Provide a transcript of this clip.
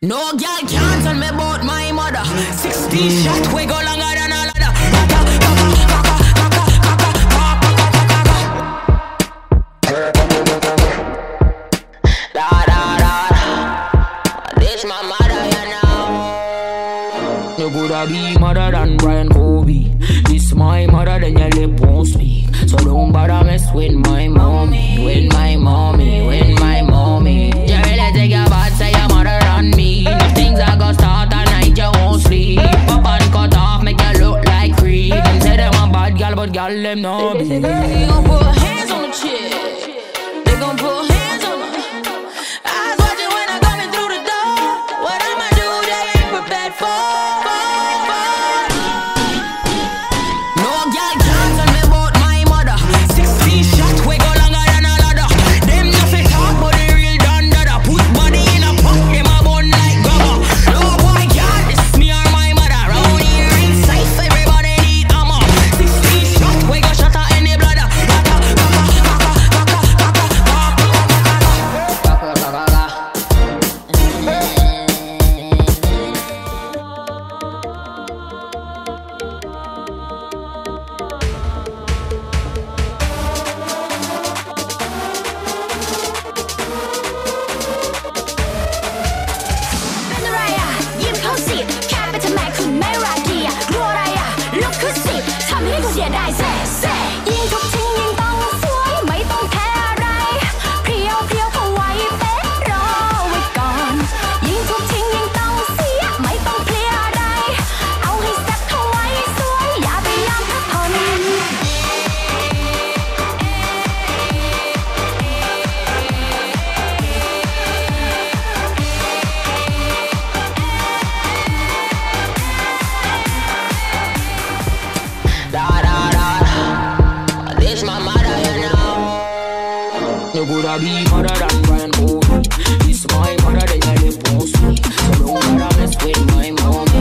No girl can't tell me about my mother. 16 shot, we go longer than all other. This my mother, you know. You coulda be mother than Brian Kobe. This my mother, then your lip won't speak. So don't bother mess with my mommy, with my mommy, with my mommy. You really take your bad, say your mother on me. If things are gonna start at night, you won't sleep. Pop and cut off, make you look like creep. Them say them a bad girl, but girl them no be. They gon' put hands on the chick. They gon' put hands on her. Eyes watching when I'm coming through the door. What I'ma do, they ain't prepared for. No girl can't tell me about my mother. 16 shot, we go longer than a ladder. Them nothing talk, but they real done dada. Put body in a pot, them a bun like grabber. No boy can't diss me or my mother. Round here in safe, everybody need armor. 16 shot, we go shot at any bladder. This my mother, you know. You coulda be mother than Brian Kobe. This my mother, then your lip won't speak. So don't bother mess with my mom.